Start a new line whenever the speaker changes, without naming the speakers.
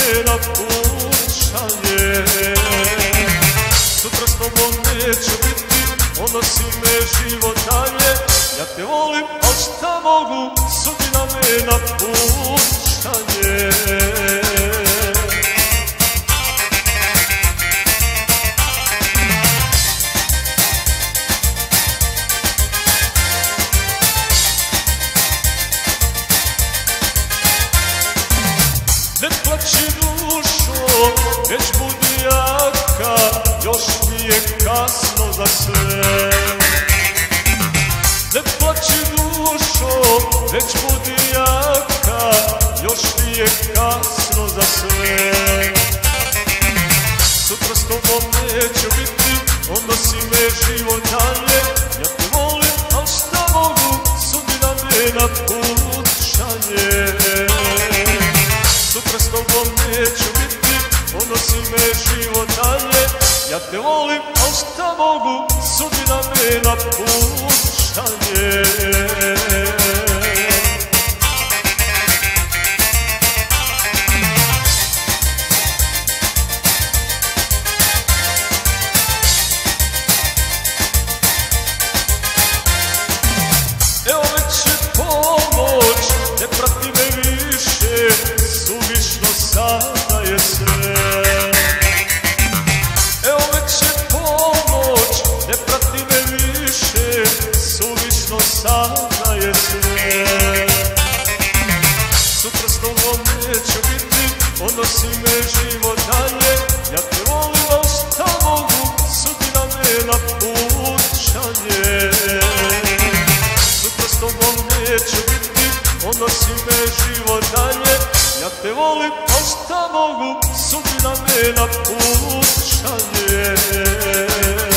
me na put šalje. Sutra s tobom neću biti, odnosi me život dalje. Ja te volim, al šta mogu, sudbina me na put šalje. Ne plaći dušo, već budi jaka, još nije kasno za sve. Ne plaći dušo, već budi jaka, još nije kasno za sve. Sutra s tobom neću biti, odnosi me život dalje. Ja te volim, al šta mogu, sudbina me na put šalje. Sutra s tobom neću biti, odnosi me život dalje. Ja te volim, al šta mogu, sudbina me na put šalje. Evo već je pomoć, ne prati me više, suvišno sada je sve. Evo već je pomoć, ne prati me više, suvišno sada je sve. Sutra s tobom neću biti, odnosi me život dalje. Ja te volim, al šta mogu, sudbina me na put šalje. Sutra s tobom neću biti, odnosi me život dalje. Ja te volim, al šta mogu, sudbina me na put šalje.